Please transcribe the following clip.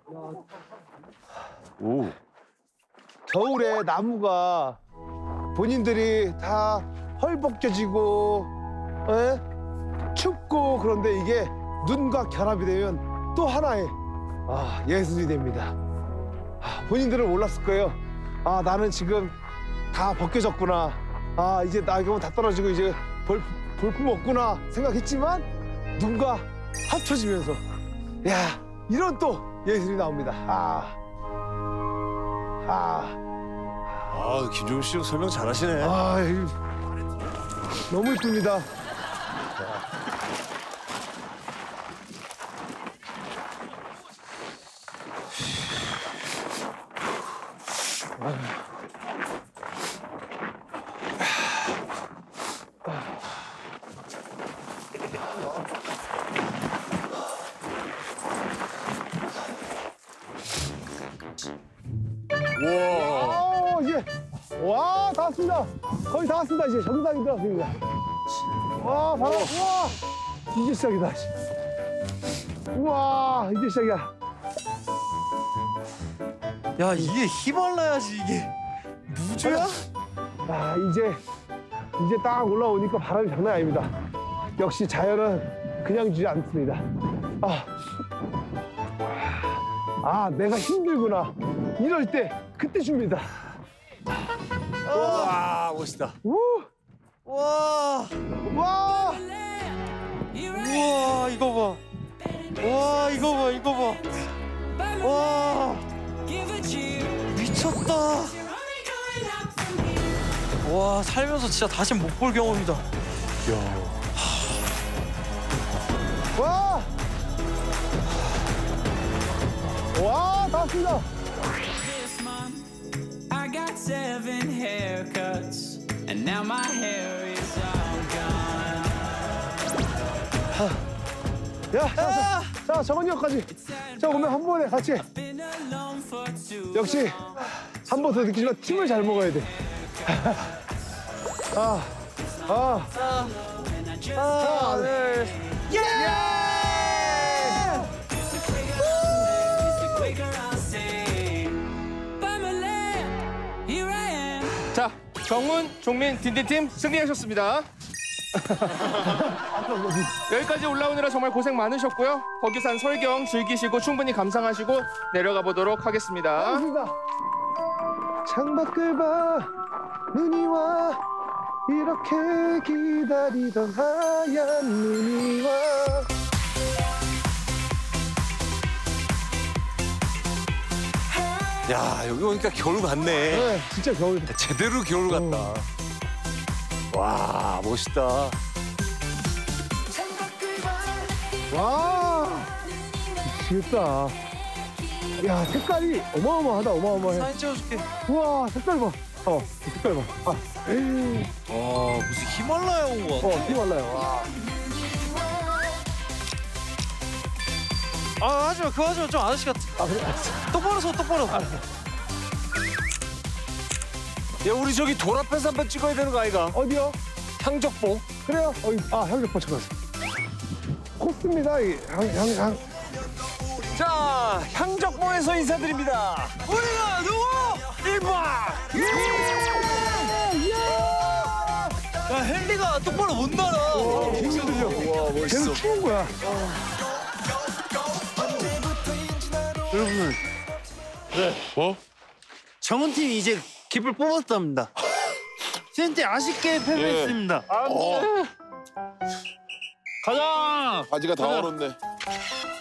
오. 겨울에 나무가 본인들이 다 헐벗겨지고 춥고 그런데 이게 눈과 결합이 되면 또 하나의 예술이 됩니다. 본인들은 몰랐을 거예요. 나는 지금 다 벗겨졌구나. 이제 낙엽은 다 떨어지고 이제 볼품 없구나 생각했지만 눈과 합쳐지면서 야 이런 또 예술이 나옵니다. 김종민 씨 설명 잘하시네. 너무 이쁩니다. 와, 다 왔습니다. 거의 다 왔습니다. 이제 정상이 들어왔습니다. 와, 바로, 우와! 이제 시작이다. 우와, 이제 시작이야. 야, 이게 히말라야지, 이게. 무주야? 이제 딱 올라오니까 바람이 장난 아닙니다. 역시 자연은 그냥 주지 않습니다. 내가 힘들구나. 이럴 때, 그때 줍니다. 와, 멋있다. 와. 와! 우와, 이거 봐. 와, 이거 봐. 와. 미쳤다. 와, 살면서 진짜 다시 못 볼 경험이다. 와! 와, 다 왔습니다. I got 7 haircuts, and now my hair is all gone. 자, 정원이 형까지. 자, 오면 한 번에 같이. Been alone for 2. 역시 한 번 더 느끼지만 팀을 잘 먹어야 돼. 하나, 둘. 자, 정훈, 종민, 딘딘팀 승리하셨습니다. 여기까지 올라오느라 정말 고생 많으셨고요. 거기산 설경 즐기시고 충분히 감상하시고 내려가 보도록 하겠습니다. 알겠습니다. 창밖을 봐 눈이 와 이렇게 기다리던 하얀 눈이 와. 야, 여기 오니까 겨울 같네. 네, 진짜 겨울. 제대로 겨울 같다. 와, 멋있다. 와, 미치겠다. 야, 색깔이 어마어마하다, 어마어마해. 사진 찍어줄게. 우와, 색깔 봐. 색깔 봐. 무슨 히말라야 온 거 같아. 히말라야. 와. 하지 마. 그거 하지 마. 좀 아저씨 같아. 그래? 똑바로 서, 똑바로. 야, 우리 저기 돌 앞에서 한번 찍어야 되는 거 아이가? 어디요? 향적봉. 그래요? 향적봉 잠깐. 코스입니다. 향. 자, 향적봉에서 인사드립니다. 우리가 누구? 1번! 야, 헨리가 똑바로 못 날아. 힘들죠? 와, 멋있어. 계속 추운 거야. 여러분. 네. 정훈팀이 이제 깃불 뽑았답니다. 센티 아쉽게 패배했습니다. 안 돼. 가자! 바지가 다 얼었네.